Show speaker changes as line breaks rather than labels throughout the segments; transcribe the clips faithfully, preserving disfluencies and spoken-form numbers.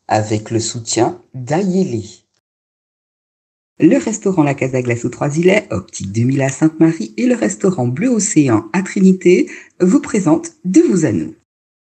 avec le soutien d'Ayele. Le restaurant La Casa Glace aux Trois-Îlets, Optique deux mille à Sainte-Marie et le restaurant Bleu Océan à Trinité vous présentent De vous à nous.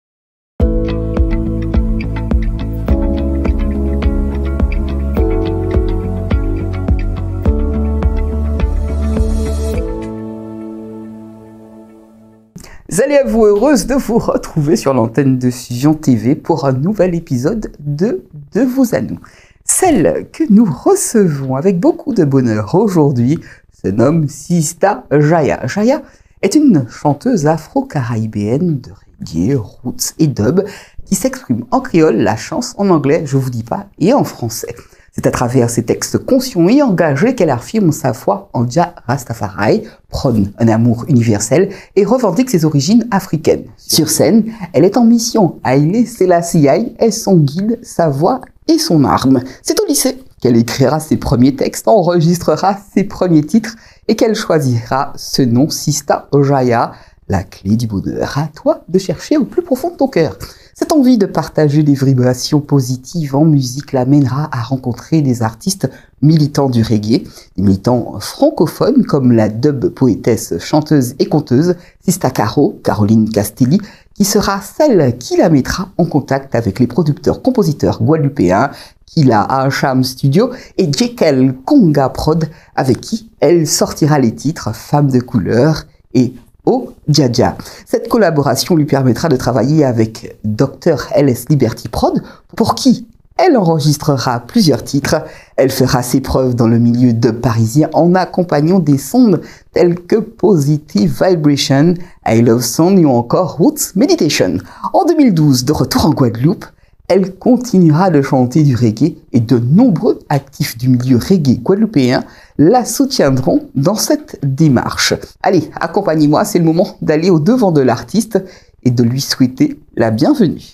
Salut à vous, heureuse de vous retrouver sur l'antenne de Fusion T V pour un nouvel épisode de De vous à nous. Celle que nous recevons avec beaucoup de bonheur aujourd'hui se nomme Sista Jaya. Jaya est une chanteuse afro-caribéenne de reggae, roots et dub qui s'exprime en créole, la chance en anglais, je vous dis pas, et en français. C'est à travers ses textes conscients et engagés qu'elle affirme sa foi en Jah Rastafari, prône un amour universel et revendique ses origines africaines. Sur scène, elle est en mission. Haïlé Sélassié est son guide, sa voix et son arme. C'est au lycée qu'elle écrira ses premiers textes, enregistrera ses premiers titres et qu'elle choisira ce nom Sista Jaya, la clé du bonheur. À toi de chercher au plus profond de ton cœur. Cette envie de partager des vibrations positives en musique l'amènera à rencontrer des artistes militants du reggae, des militants francophones comme la dub poétesse, chanteuse et conteuse Sista Caro, Caroline Castelli, qui sera celle qui la mettra en contact avec les producteurs-compositeurs guadeloupéens Kila Acham Studio et Jekyll Conga Prod, avec qui elle sortira les titres Femme de couleur et Oh Dja. Cette collaboration lui permettra de travailler avec docteur L S Liberty Prod, pour qui elle enregistrera plusieurs titres. Elle fera ses preuves dans le milieu dub parisien en accompagnant des sons tels que Positive Vibration, I Love Song ou encore Roots Meditation. En deux mille douze, de retour en Guadeloupe, elle continuera de chanter du reggae et de nombreux actifs du milieu reggae guadeloupéen la soutiendront dans cette démarche. Allez, accompagnez-moi, c'est le moment d'aller au devant de l'artiste et de lui souhaiter la bienvenue.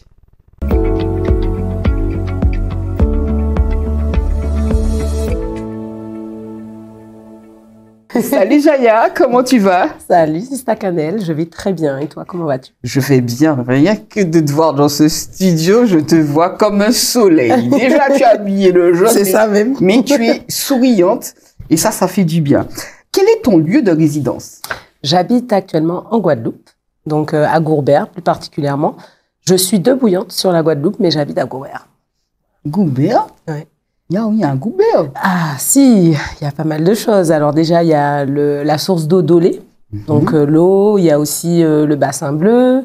Salut Jaya, comment tu vas?
Salut Sista Cannelle, je vais très bien. Et toi, comment vas-tu?
Je vais bien, rien que de te voir dans ce studio, je te vois comme un soleil. Déjà, tu as habillé le jaune.
C'est ça même.
Mais tu es souriante et ça, ça fait du bien. Quel est ton lieu de résidence?
J'habite actuellement en Guadeloupe, donc euh, à Gourbert plus particulièrement. Je suis de Bouillante sur la Guadeloupe, mais j'habite à Gourbert.
Gourbert?
Oui.
Il y a, il y a un Gourbert.
Ah si, il y a pas mal de choses. Alors déjà, il y a le, la source d'eau d'Olé, mm-hmm. donc euh, l'eau. Il y a aussi euh, le bassin bleu.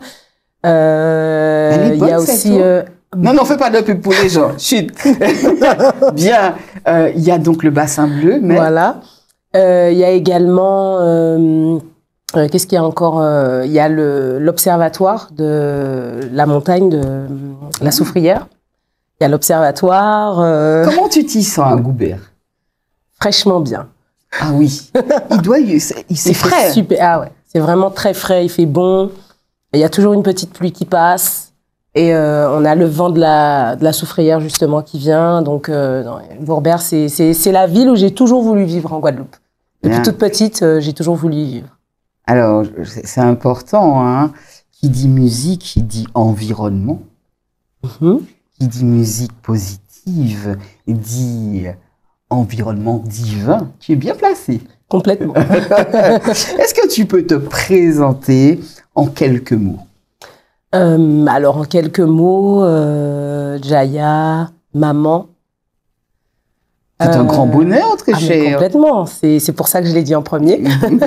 Euh,
Elle est bonne,
il y a aussi. Euh,
non, non, fais pas de pub pour les gens. Chut. Bien. Euh, il y a donc le bassin bleu, mais
voilà. Euh, il y a également. Euh, euh, Qu'est-ce qu'il y a encore? euh, Il y a le l'observatoire de la montagne de la Soufrière. Il y a l'observatoire. Euh...
Comment tu t'y sens à Gourbert?
Fraîchement bien.
Ah oui. Il doit, c'est frais.
Super. Ah ouais. C'est vraiment très frais. Il fait bon. Il y a toujours une petite pluie qui passe. Et euh, on a le vent de la de la Soufrière justement qui vient. Donc euh, Gourbert, c'est c'est c'est la ville où j'ai toujours voulu vivre en Guadeloupe. Depuis bien. Toute petite, euh, j'ai toujours voulu y vivre.
Alors c'est important, hein. Qui dit musique, qui dit environnement.
Mm-hmm.
Qui dit musique positive, dit environnement divin, tu es bien placé.
Complètement.
Est-ce que tu peux te présenter en quelques mots?
euh, Alors, en quelques mots, euh, Jaya, maman.
C'est euh, un grand bonheur, très
ah,
cher.
Complètement, c'est pour ça que je l'ai dit en premier.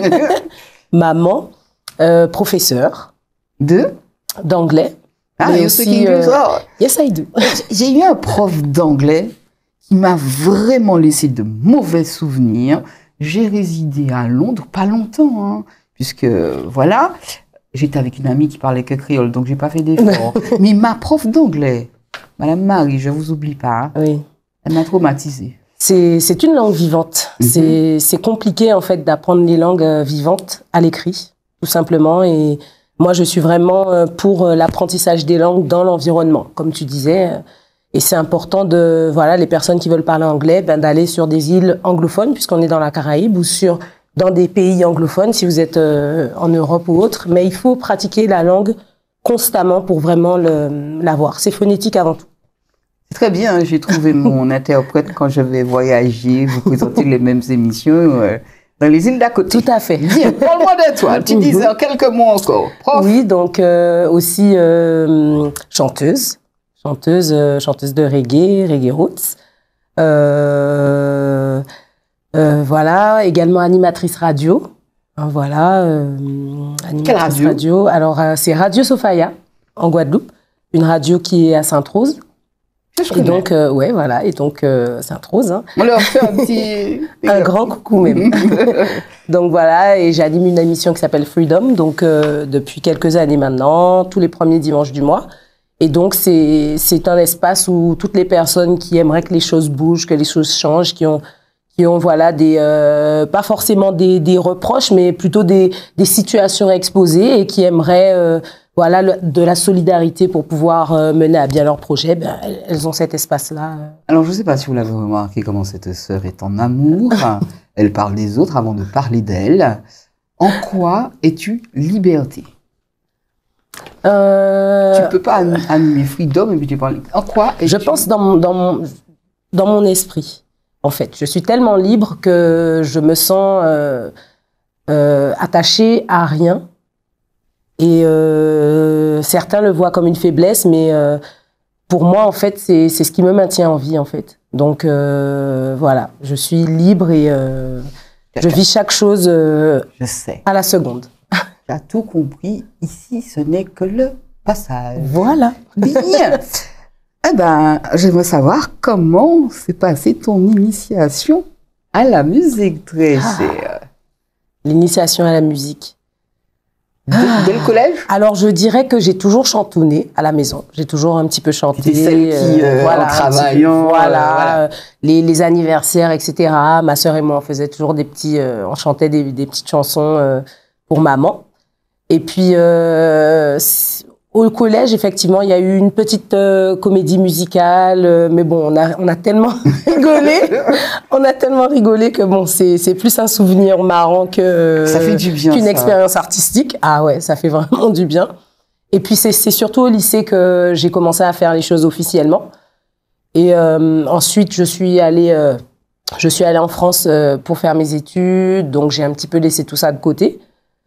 Maman, euh, professeur.
De?
D'anglais.
Ah,
mais aussi, euh, yes, I do.
J'ai eu un prof d'anglais qui m'a vraiment laissé de mauvais souvenirs. J'ai résidé à Londres, pas longtemps, hein, puisque, voilà, j'étais avec une amie qui parlait que créole, donc j'ai pas fait d'effort. Mais ma prof d'anglais, Madame Marie, je vous oublie pas, hein,
oui.
Elle m'a traumatisée.
C'est une langue vivante. Mm-hmm. C'est compliqué, en fait, d'apprendre les langues vivantes à l'écrit, tout simplement, et moi, je suis vraiment pour l'apprentissage des langues dans l'environnement, comme tu disais. Et c'est important de, voilà, les personnes qui veulent parler anglais, ben, d'aller sur des îles anglophones, puisqu'on est dans la Caraïbe, ou sur, dans des pays anglophones, si vous êtes euh, en Europe ou autre. Mais il faut pratiquer la langue constamment pour vraiment l'avoir. C'est phonétique avant tout.
Très bien, j'ai trouvé mon interprète quand je vais voyager, vous présenter les mêmes émissions euh, dans les îles d'à côté.
Tout à fait.
Bien, parle-moi de toi. Tu disais en quelques mots encore. Prof.
Oui, donc euh, aussi euh, chanteuse, chanteuse, euh, chanteuse de reggae, reggae roots. Euh, euh, voilà, également animatrice radio. Hein, voilà, euh, animatrice
Quelle radio,
radio. Alors, euh, c'est Radio Sophia, en Guadeloupe, une radio qui est à Sainte-Rose.
Je
et donc, euh, ouais, voilà, et donc, euh, Sainte-Rose. Hein.
On leur fait un petit...
un grand coucou même. Donc, voilà, et j'anime une émission qui s'appelle Freedom, donc, euh, depuis quelques années maintenant, tous les premiers dimanches du mois. Et donc, c'est c'est un espace où toutes les personnes qui aimeraient que les choses bougent, que les choses changent, qui ont... qui ont voilà des euh, pas forcément des, des reproches mais plutôt des, des situations exposées et qui aimeraient euh, voilà le, de la solidarité pour pouvoir euh, mener à bien leur projet, ben, elles, elles ont cet espace là.
Alors je ne sais pas si vous l'avez remarqué comment cette sœur est en amour. Elle parle des autres avant de parler d'elle. En quoi es-tu liberté?
euh,
Tu peux pas animer Freedom et puis tu parles. En quoi es-tu?
Je pense dans mon, dans mon dans mon esprit. En fait, je suis tellement libre que je me sens euh, euh, attachée à rien. Et euh, certains le voient comme une faiblesse, mais euh, pour moi, en fait, c'est c'est ce qui me maintient en vie, en fait. Donc euh, voilà, je suis libre et euh, je vis chaque chose euh,
je sais.
à la seconde.
Tu as tout compris. Ici, ce n'est que le passage.
Voilà.
Bien. Eh ben, j'aimerais savoir comment s'est passée ton initiation à la musique, très
Ah.
chère.
L'initiation à la musique.
Dès, dès le collège?
Alors, je dirais que j'ai toujours chantonné à la maison. J'ai toujours un petit peu chanté.
C'était celle qui, euh,
voilà,
en travaillant,
un petit peu, voilà,
euh, voilà.
euh, Les, les anniversaires, et cetera. Ma sœur et moi, on faisait toujours des petits, euh, on chantait des, des petites chansons euh, pour maman. Et puis, euh, au collège, effectivement, il y a eu une petite euh, comédie musicale, euh, mais bon, on a, on a tellement rigolé, on a tellement rigolé que bon, c'est, c'est plus un souvenir marrant que
Ça fait du bien,
qu'une
ça.
expérience artistique. Ah ouais, ça fait vraiment du bien. Et puis c'est, c'est surtout au lycée que j'ai commencé à faire les choses officiellement. Et euh, ensuite, je suis allée, euh, je suis allée en France euh, pour faire mes études, donc j'ai un petit peu laissé tout ça de côté.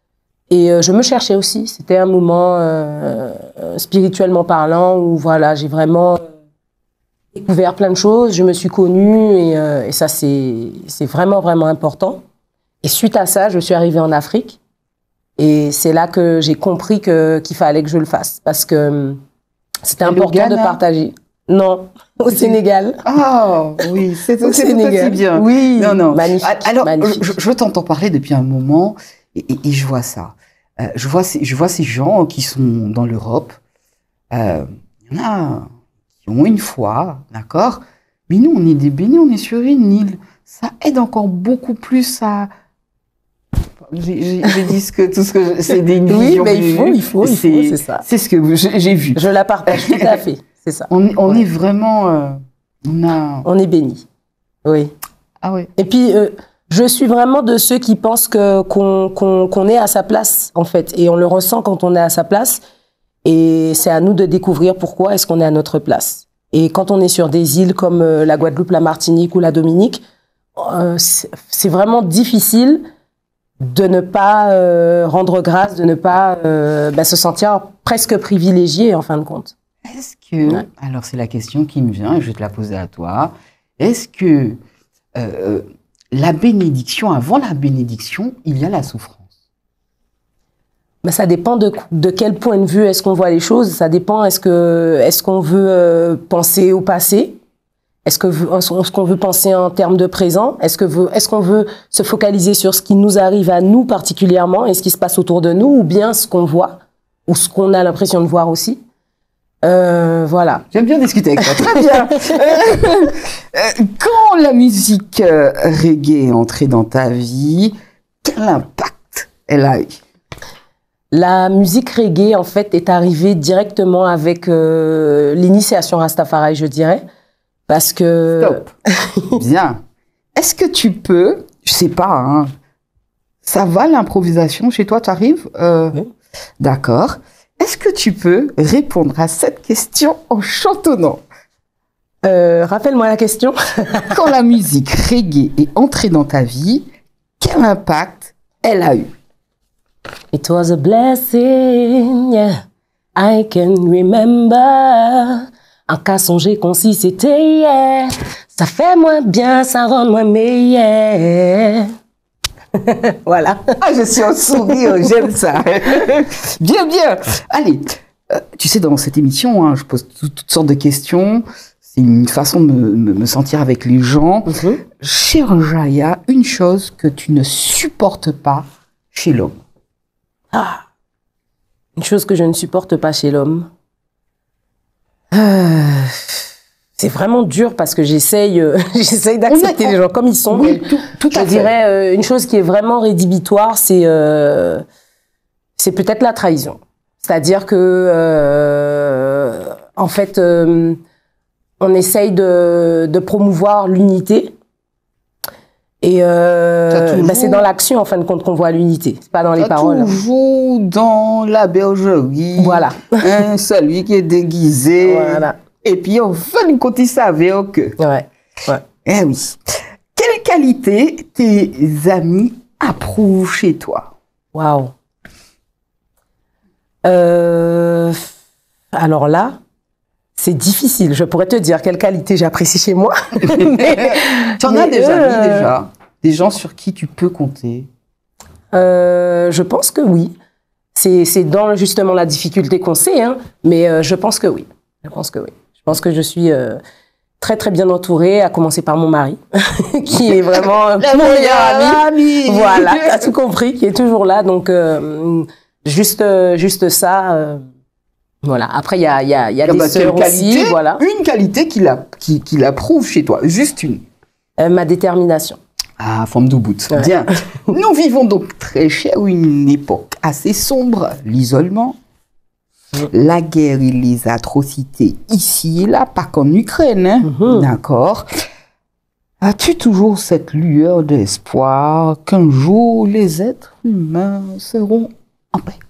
Et euh, je me cherchais aussi. C'était un moment euh, euh, spirituellement parlant où voilà, j'ai vraiment euh, découvert plein de choses. Je me suis connue et, euh, et ça c'est c'est vraiment vraiment important. Et suite à ça, je suis arrivée en Afrique et c'est là que j'ai compris que qu'il fallait que je le fasse parce que euh, c'était
Et le
important de
Ghana?
partager. Non, au Sénégal.
Ah oui, c'est
Au
c'est
Sénégal.
aussi bien.
Oui,
Non, non.
magnifique.
Alors,
magnifique.
je, je t'entends parler depuis un moment et, et, et je vois ça. Euh, je, vois ces, je vois ces gens qui sont dans l'Europe. Euh, il y en a qui ont une foi, d'accord? Mais nous, on est des bénis, on est sur une île. Ça aide encore beaucoup plus à... J'ai j'ai- j'ai dit ce que, tout ce que... C'est des
Oui,
visions
mais
que
il
j'ai
faut,
vues.
il faut, il faut,
C'est-
c'est ça.
C'est ce que j'ai j'ai vu.
Je la partage tout à fait, c'est ça.
On, on
Ouais.
est vraiment... euh, on a...
On est béni. Oui.
Ah ouais.
Et puis, euh, je suis vraiment de ceux qui pensent que qu'on qu'on qu'on est à sa place, en fait. Et on le ressent quand on est à sa place. Et c'est à nous de découvrir pourquoi est-ce qu'on est à notre place. Et quand on est sur des îles comme euh, la Guadeloupe, la Martinique ou la Dominique, euh, c'est c'est vraiment difficile de ne pas euh, rendre grâce, de ne pas euh, bah, se sentir presque privilégié, en fin de compte.
Est-ce que...
Ouais.
Alors, c'est la question qui me vient et je vais te la poser à toi. Est-ce que euh, la bénédiction, avant la bénédiction, il y a la souffrance?
Mais ça dépend de, de quel point de vue est-ce qu'on voit les choses. Ça dépend, est-ce que est-ce qu'on veut euh, penser au passé? Est-ce que est-ce qu'on veut penser en termes de présent? Est-ce que veut, est-ce qu'on veut se focaliser sur ce qui nous arrive à nous particulièrement et ce qui se passe autour de nous, ou bien ce qu'on voit ou ce qu'on a l'impression de voir aussi? Euh, voilà.
J'aime bien discuter avec toi. Très bien. Euh, euh, quand la musique euh, reggae est entrée dans ta vie, quel impact elle a eu?
La musique reggae, en fait, est arrivée directement avec euh, l'initiation Rastafari, je dirais. Parce que...
Stop. Bien. Est-ce que tu peux, je sais pas, hein, ça va l'improvisation chez toi, tu arrives euh,
Oui.
D'accord. Est-ce que tu peux répondre à cette question en chantonnant?
Euh, rappelle-moi la question.
Quand la musique reggae est entrée dans ta vie, quel impact elle a eu?
It was a blessing, yeah. I can remember. En cas songer qu'on si c'était hier. Ça fait moins bien, ça rend moins meilleur. Voilà.
Ah, je suis en sourire, j'aime ça. Bien, bien. Allez, euh, tu sais, dans cette émission, hein, je pose tout, toutes sortes de questions. C'est une façon de me, me, me sentir avec les gens.
Mm-hmm.
Chère Jaya, une chose que tu ne supportes pas chez l'homme.
Ah, une chose que je ne supporte pas chez l'homme. Euh, c'est vraiment dur parce que j'essaye, euh, j'essaye d'accepter les gens comme ils sont.
Oui, tout, tout
je dirais euh, une chose qui est vraiment rédhibitoire, c'est euh, c'est peut-être la trahison. C'est-à-dire que euh, en fait, euh, on essaye de, de promouvoir l'unité. Et euh, toujours... bah c'est dans l'action, en fin de compte, qu'on voit l'unité. C'est pas dans les paroles.
Toujours dans la bergerie.
Voilà.
Hein, celui qui est déguisé.
Voilà.
Et puis, en fin de compte, il savait que.
Ouais. Ouais.
Eh oui. Quelle qualité tes amis approuvent chez toi?
Waouh. Euh, alors là, c'est difficile. Je pourrais te dire quelle qualité j'apprécie chez moi. mais,
tu en as des euh... amis déjà? Des gens sur qui tu peux compter?
euh, Je pense que oui. C'est dans justement la difficulté qu'on sait, hein, mais euh, je pense que oui. Je pense que oui. Je pense que je suis euh, très très bien entourée, à commencer par mon mari, qui est vraiment euh, mon meilleur ami. ami. Voilà, tu as tout compris, qui est toujours là. Donc, euh, juste, euh, juste ça... Euh, Voilà. Après, il y a, y a, y a des
bah,
sœurs aussi. Voilà.
Une qualité qu'il qui, qui approuve chez toi, juste une.
Euh, ma détermination.
Ah, forme de bout.
Ouais.
Bien. Nous vivons donc très cher une époque assez sombre, l'isolement, mmh. la guerre et les atrocités ici et là, pas qu'en Ukraine, hein. Mmh. D'accord. As-tu toujours cette lueur d'espoir qu'un jour les êtres humains seront en paix?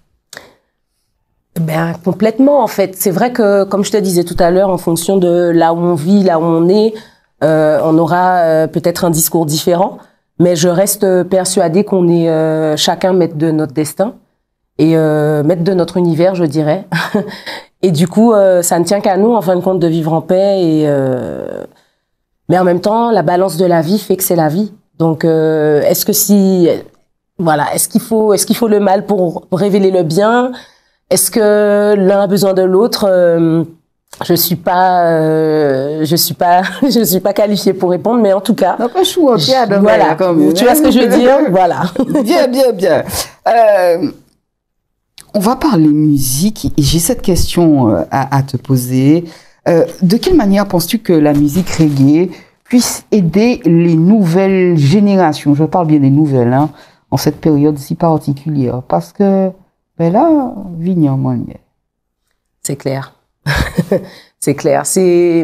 Ben, complètement, en fait. C'est vrai que, comme je te disais tout à l'heure, en fonction de là où on vit, là où on est, euh, on aura euh, peut-être un discours différent. Mais je reste persuadée qu'on est euh, chacun maître de notre destin et euh, maître de notre univers, je dirais. Et du coup, euh, ça ne tient qu'à nous, en fin de compte, de vivre en paix. Et, euh... Mais en même temps, la balance de la vie fait que c'est la vie. Donc, euh, est-ce que si... Voilà, est-ce qu'il faut, est-ce qu'il faut le mal pour révéler le bien? Est-ce que l'un a besoin de l'autre? euh, Je suis pas, euh, je suis pas, je suis pas qualifiée pour répondre, mais en tout cas,
non, pas chou, bien,
je, voilà. Quand même. Tu vois ce que je veux dire? Voilà.
Bien, bien, bien. Euh, on va parler musique et j'ai cette question à, à te poser. Euh, de quelle manière penses-tu que la musique reggae puisse aider les nouvelles générations? Je parle bien des nouvelles, hein, en cette période si particulière, parce que ben là, vignon moyen.
C'est clair. C'est clair. C'est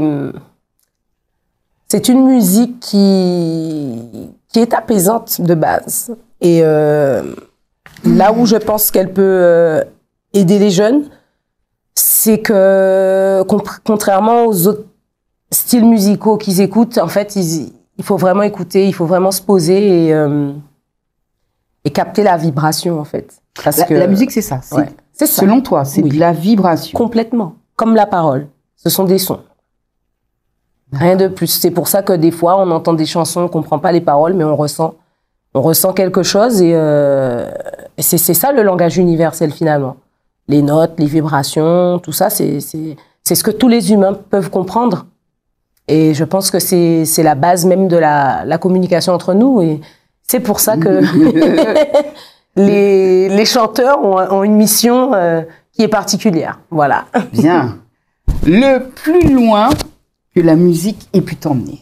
c'est une musique qui qui est apaisante de base. Et euh, là où je pense qu'elle peut euh, aider les jeunes, c'est que contrairement aux autres styles musicaux qu'ils écoutent, en fait, ils, il faut vraiment écouter, il faut vraiment se poser et euh, et capter la vibration, en fait. Parce
la,
que
la musique, c'est ça. C'est ouais, ça. Selon toi, c'est oui. de la vibration.
Complètement. Comme la parole. Ce sont des sons. Rien de plus. C'est pour ça que des fois, on entend des chansons, on comprend pas les paroles, mais on ressent, on ressent quelque chose et, euh, et c'est ça le langage universel finalement. Les notes, les vibrations, tout ça, c'est c'est c'est ce que tous les humains peuvent comprendre. Et je pense que c'est c'est la base même de la la communication entre nous et c'est pour ça que Les, les chanteurs ont, ont une mission euh, qui est particulière. Voilà.
Bien. Le plus loin que la musique ait pu t'emmener?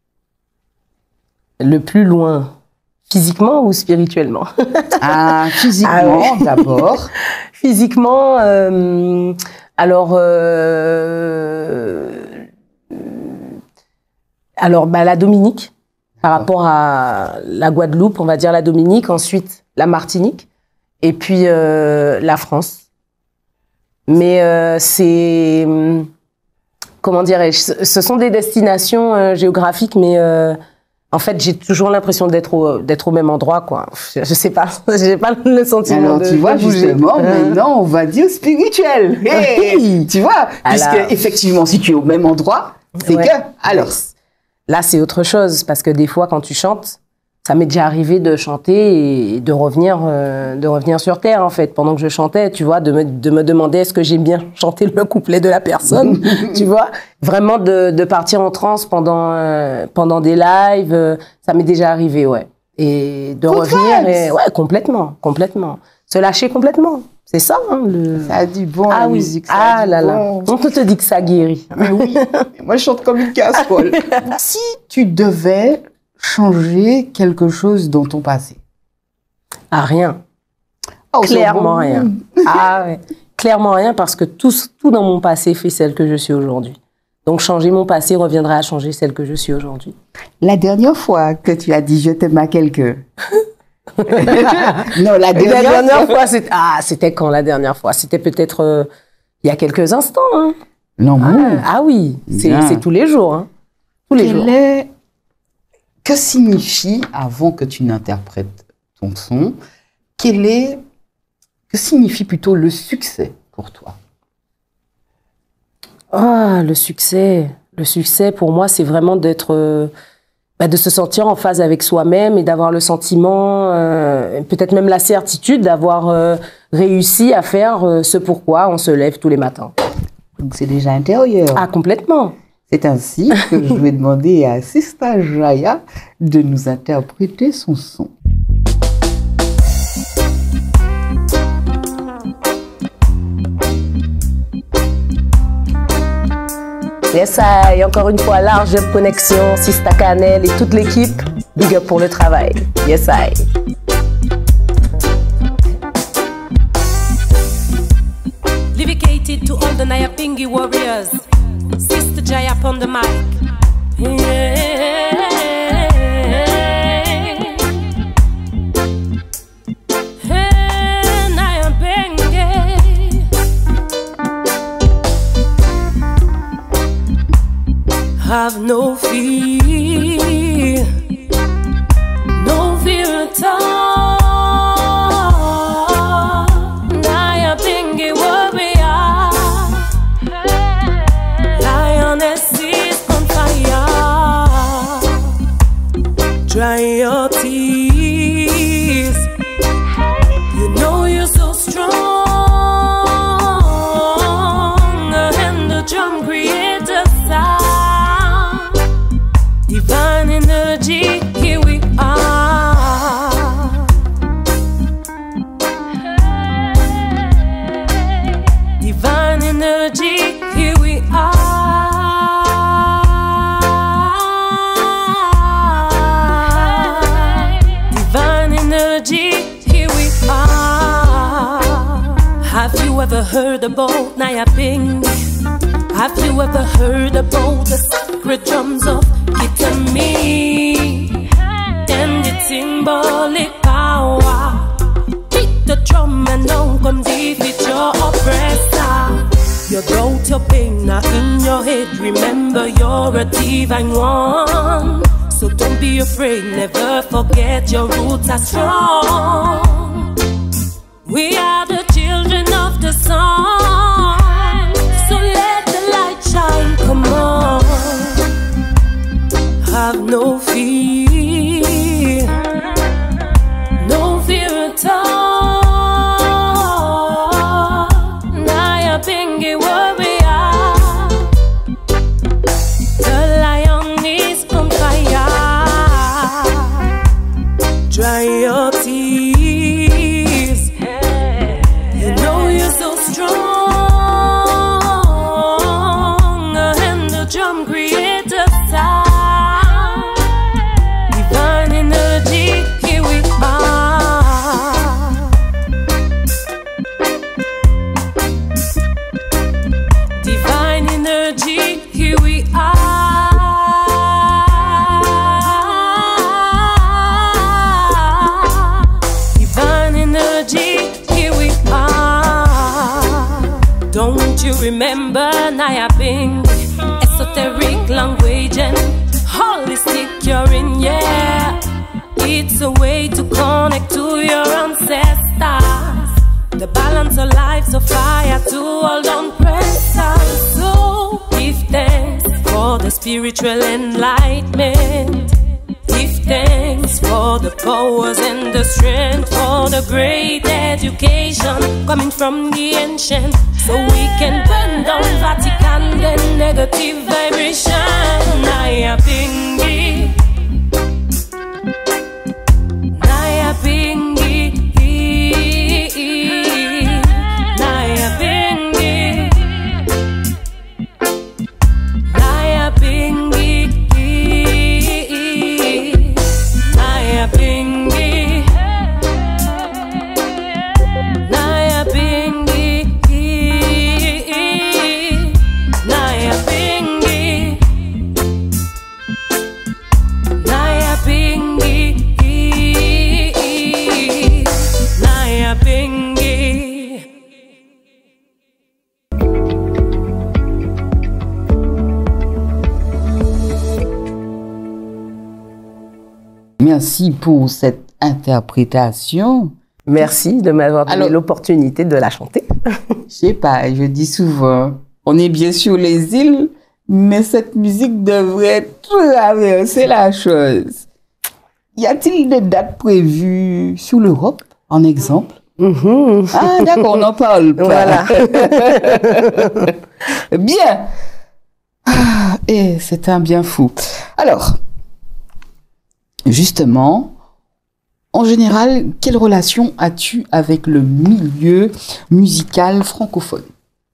Le plus loin, physiquement ou spirituellement?
Ah, physiquement ah ouais. D'abord.
Physiquement, euh, alors, euh, alors bah, la Dominique. Par rapport à la Guadeloupe, on va dire la Dominique, ensuite la Martinique, et puis euh, la France. Mais euh, c'est comment dirais-je, ce sont des destinations euh, géographiques, mais euh, en fait, j'ai toujours l'impression d'être au, d'être au même endroit, quoi. Je, je sais pas, j'ai pas le sentiment
Alors,
de
tu vois,
de bouger.
justement,
Euh.
maintenant, on va dire spirituel. Hey,
Oui.
tu vois, puisque
Alors.
effectivement, si tu es au même endroit, c'est
Ouais.
que, alors,
Là, c'est autre chose, parce que des fois, quand tu chantes, ça m'est déjà arrivé de chanter et de revenir, euh, de revenir sur terre, en fait, pendant que je chantais, tu vois, de me, de me demander est-ce que j'ai bien chanté le couplet de la personne, tu vois. Vraiment de, de partir en transe pendant, euh, pendant des lives, euh, ça m'est déjà arrivé, ouais. Et de
Good
revenir,
vibes.
et, ouais, complètement, complètement. Se lâcher complètement. C'est ça, hein, le...
ça a du bon,
Ah
la
oui,
musique. Ça
ah
a du
là là.
bon.
On te dit que ça guérit.
Mais oui, moi je chante comme une casserole. Si tu devais changer quelque chose dans ton passé.
Ah, rien.
Oh, c'est
Clairement
bon.
rien. Ah ouais. Clairement rien parce que tout, tout dans mon passé fait celle que je suis aujourd'hui. Donc changer mon passé reviendra à changer celle que je suis aujourd'hui.
La dernière fois que tu as dit je t'aime à quelqu'un. Non, la
La
dernière,
dernière fois, c'était ah, c'était quand la dernière fois? C'était peut-être euh, il y a quelques instants. Hein.
L'amour.
Ah, ah oui, c'est
Bien.
c'est tous les jours. Hein. Tous les
Quel
jours.
est- Que signifie, avant que tu n'interprètes ton son, quel est, que signifie plutôt le succès pour toi?
Ah, le succès. Le succès, pour moi, c'est vraiment d'être, euh, bah, de se sentir en phase avec soi-même et d'avoir le sentiment, euh, peut-être même la certitude d'avoir euh, réussi à faire euh, ce pourquoi on se lève tous les matins.
Donc c'est déjà intérieur.
Ah, complètement.
C'est ainsi que je vais demander à Sista Jaya de nous interpréter son son.
Yes, I, encore une fois, large connexion, Sista Canel et toute l'équipe. Big up pour le travail. Yes, I.
Dedicated to all the Nyapingi warriors. Sister Jaya upon the mic. Yeah. Hey, Nyapingi. Have no fear, no fear at all. Nyapingi warrior. Lioness is on fire. Dry your tears. You know you're so strong. And the drum creates a sound. Divine energy, here we are. Divine energy, here we are. Divine energy, here we are. Have you ever heard about Nyapingi? Have you ever heard about the sacred drums of Kitami and its symbolic power? Beat the drum and don't come defeat your oppressor. You doubt your pain now in your head. Remember you're a divine one. So don't be afraid, never forget your roots are strong. We are the children of the sun. So let the light shine, come on. Have no fear, no fear at all. Nyapingi warrior. The lion is on fire. Dry your tears. You know you're so strong. And the drum creates a sound. Divine energy, here we are. Divine energy, here we are. Divine energy, here we are. Don't you remember Nyapingi language and holistic curing, yeah. It's a way to connect to your ancestors. The balance of life, so fire to hold on pressure. So give thanks for the spiritual enlightenment. Give thanks for the powers and the strength, for the great education coming from the ancient, so we can burn down Vatican and negative vibration. Naya Bingi, Naya Bingi, Naya Bingi, Naya Bingi, Naya Bingi, Naya Bingi, Naya Bingi, Naya Bingi, Naya Bingi.
Merci pour cette interprétation.
Merci de m'avoir donné
Alors-
l'opportunité de la chanter.
Je sais pas, je dis souvent, on est bien sur les îles, mais cette musique devrait traverser la chose. Y a-t-il des dates prévues sur l'Europe, en exemple?
Mhm.
Ah, d'accord, on n'en parle pas.
Voilà.
Bien. Ah, et c'est un bien fou. Alors, justement, en général, quelle relation as-tu avec le milieu musical francophone?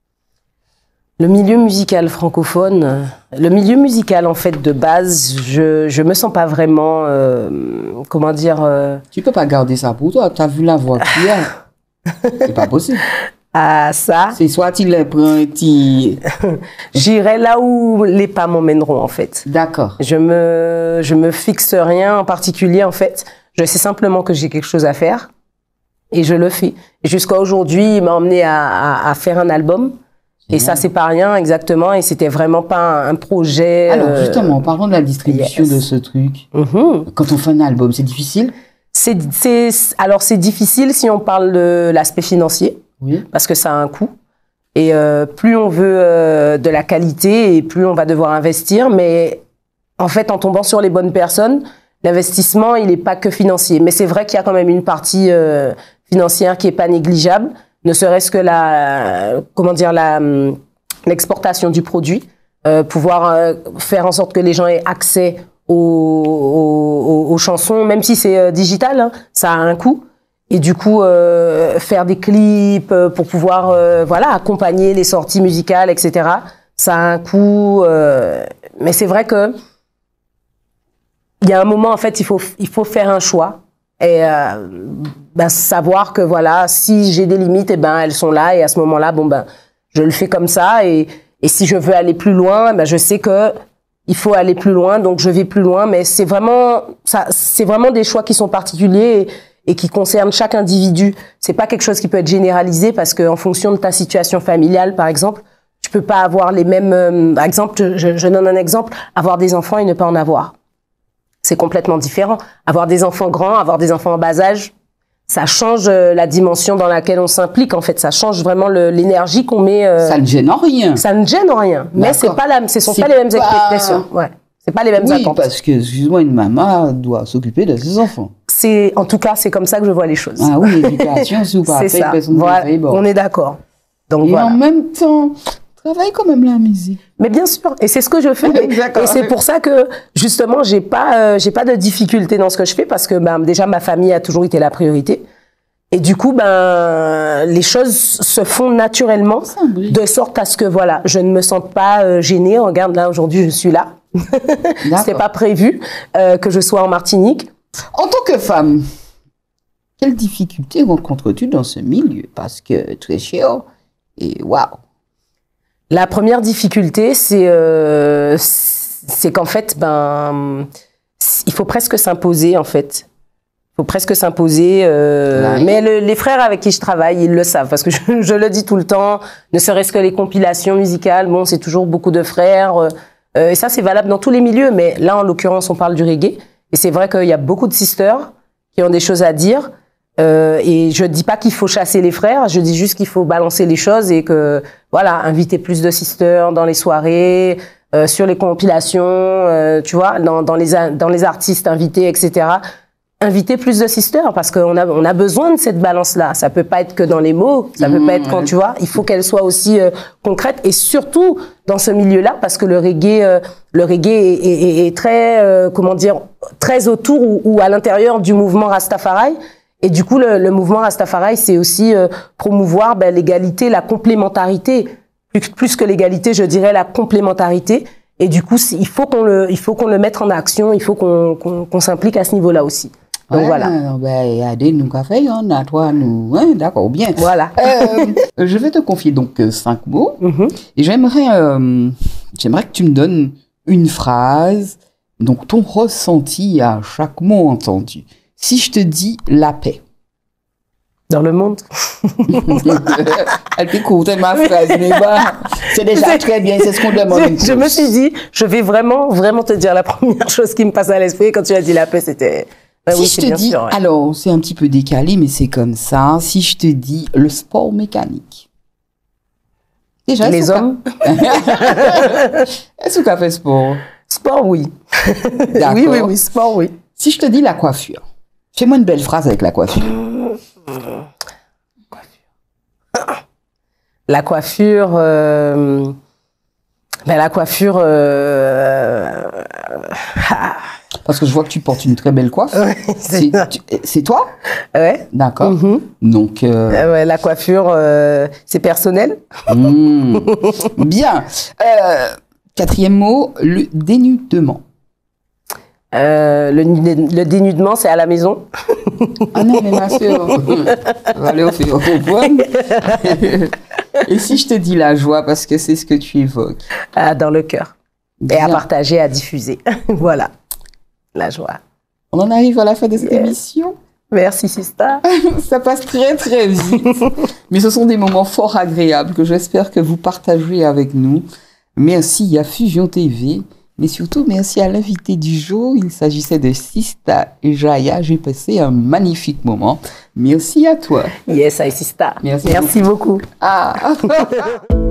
Le milieu musical francophone, euh, le milieu musical en fait de base, je je me sens pas vraiment, euh, comment dire, euh,
Tu peux pas garder ça pour toi. Tu as vu la voix qu'il y a. C'est pas possible.
à ça.
C'est soit tu les prends, tu...
J'irai là où les pas m'emmèneront en fait.
D'accord.
Je me je me fixe rien en particulier en fait. Je sais simplement que j'ai quelque chose à faire et je le fais. Et jusqu'à aujourd'hui, il m'a emmené à, à, à faire un album. Et ça, c'est pas rien, exactement. Et c'était vraiment pas un, un projet.
Alors,
euh,
justement, parlons de la distribution
yes.
de ce truc.
mhm.
Quand on fait un album, c'est difficile?
C'est, c'est, alors c'est difficile si on parle de l'aspect financier,
Oui.
parce que ça a un coût. Et euh, plus on veut euh, de la qualité, et plus on va devoir investir. Mais en fait, en tombant sur les bonnes personnes, l'investissement, il n'est pas que financier. Mais c'est vrai qu'il y a quand même une partie euh, financière qui est pas négligeable. Ne serait-ce que la, comment dire, la, l'exportation du produit, euh, pouvoir euh, faire en sorte que les gens aient accès aux, aux, aux chansons, même si c'est euh, digital, hein, ça a un coût. Et du coup, euh, faire des clips euh, pour pouvoir, euh, voilà, accompagner les sorties musicales, et cetera. Ça a un coût. Euh, mais c'est vrai que il y a un moment, en fait, il faut, il faut faire un choix. Et euh, ben, savoir que voilà, si j'ai des limites, et ben elles sont là, et à ce moment-là, bon ben je le fais comme ça, et, et si je veux aller plus loin, ben je sais que il faut aller plus loin, donc je vais plus loin. Mais c'est vraiment ça, c'est vraiment des choix qui sont particuliers et, et qui concernent chaque individu. C'est pas quelque chose qui peut être généralisé, parce que en fonction de ta situation familiale, par exemple, tu peux pas avoir les mêmes. Euh, par exemple, je, je donne un exemple: avoir des enfants et ne pas en avoir. C'est complètement différent. Avoir des enfants grands, avoir des enfants en bas âge, ça change euh, la dimension dans laquelle on s'implique. En fait, ça change vraiment le, l'énergie qu'on met. Euh,
Ça ne gêne en rien.
ça ne gêne en rien. Mais c'est
D'accord.
pas la, ce sont
C'est
pas les mêmes
pas-
expressions. Ouais. C'est pas les mêmes
Oui,
attentes.
parce que, excuse-moi, une maman doit s'occuper de ses enfants.
C'est, en tout cas, c'est comme ça que je vois les choses.
Ah oui, l'éducation, si vous pas
c'est
fait,
ça.
personne ne
Voilà.
fait, bon.
On est d'accord. Donc
Et
voilà.
en même temps, travaille quand même la musique.
Mais bien sûr, et c'est ce que je fais.
D'accord.
Et c'est pour ça que justement, j'ai pas, euh, j'ai pas de difficulté dans ce que je fais, parce que ben déjà ma famille a toujours été la priorité. Et du coup, ben les choses se font naturellement,
Semble.
de sorte à ce que voilà, je ne me sente pas euh, gênée. Regarde là, aujourd'hui, je suis là. C'était pas prévu euh, que je sois en Martinique.
En tant que femme, quelles difficultés rencontres-tu dans ce milieu? Parce que tu es cher et waouh.
La première difficulté, c'est euh, c'est qu'en fait, ben, il faut presque s'imposer, en fait. Il faut presque s'imposer. Euh,
Ouais.
Mais le, les frères avec qui je travaille, ils le savent, parce que je, je le dis tout le temps. Ne serait-ce que les compilations musicales, bon, c'est toujours beaucoup de frères. Euh, Euh, et ça, c'est valable dans tous les milieux, mais là, en l'occurrence, on parle du reggae. Et c'est vrai qu'il y a beaucoup de sisters qui ont des choses à dire. Euh, et je dis pas qu'il faut chasser les frères, je dis juste qu'il faut balancer les choses et que, voilà, inviter plus de sisters dans les soirées, euh, sur les compilations, euh, tu vois, dans, dans, les, dans les artistes invités, et cetera. Inviter plus de sisters parce qu'on a, on a besoin de cette balance-là. Ça peut pas être que dans les mots, ça peut
Mmh,
pas être quand,
ouais.
tu vois, il faut qu'elle soit aussi euh, concrète et surtout dans ce milieu-là parce que le reggae, euh, le reggae est, est, est très, euh, comment dire, très autour ou, ou à l'intérieur du mouvement Rastafari. Et du coup, le, le mouvement Rastafari, c'est aussi euh, promouvoir ben, l'égalité, la complémentarité. Plus, plus que l'égalité, je dirais la complémentarité. Et du coup, il faut qu'on le, il faut qu'on le mette en action, il faut qu'on qu'on, qu'on s'implique à ce niveau-là aussi. Donc
ouais,
voilà.
Ben, il y a des nous cafés, on a toi, nous. Ouais, d'accord, bien.
Voilà.
Euh, je vais te confier donc euh, cinq mots.
Mm-hmm.
Et j'aimerais, euh, j'aimerais que tu me donnes une phrase, donc ton ressenti à chaque mot entendu. Si je te dis la paix.
Dans le monde.
Elle t'écoute ma phrase, mais bah, c'est déjà très bien, c'est ce qu'on demande.
Je, je me suis dit, je vais vraiment, vraiment te dire la première chose qui me passe à l'esprit quand tu as dit la paix, c'était. Ben
Si
oui,
je
c'est
te
bien
dis,
sûr, ouais.
alors c'est un petit peu décalé, mais c'est comme ça. Si je te dis le sport mécanique. Déjà,
Les hommes.
Est-ce que tu fait sport?
Sport, oui.
D'accord.
Oui, oui, oui, sport, oui.
Si je te dis la coiffure, fais-moi une belle phrase avec la coiffure.
La coiffure, euh, ben la coiffure, euh,
Parce que je vois que tu portes une très belle coiffe.
ouais,
C'est
c'est-
tu- c'est toi?
ouais.
D'accord.
Mhm.
Donc, euh,
Euh, ouais, la coiffure, euh, c'est personnel.
hmm. Bien. Euh, quatrième mot, le dénudement.
Euh, le, le dénudement, c'est à la maison.
Ah non, mais ma soeur, allez, on fait, on comprend. Et si je te dis la joie, parce que c'est ce que tu évoques.
Ah, dans le cœur. Et à
Bien.
partager, à diffuser. Voilà. La joie.
On en arrive à la fin de cette
Yes.
émission.
Merci, Sista.
Ça passe très très vite. Mais ce sont des moments fort agréables que j'espère que vous partagerez avec nous. Merci à Fusion T V. Mais surtout, merci à l'invité du jour. Il s'agissait de Sista Jaya. J'ai passé un magnifique moment. Merci à toi.
Yes, I Sista.
Merci
Merci beaucoup.
Ah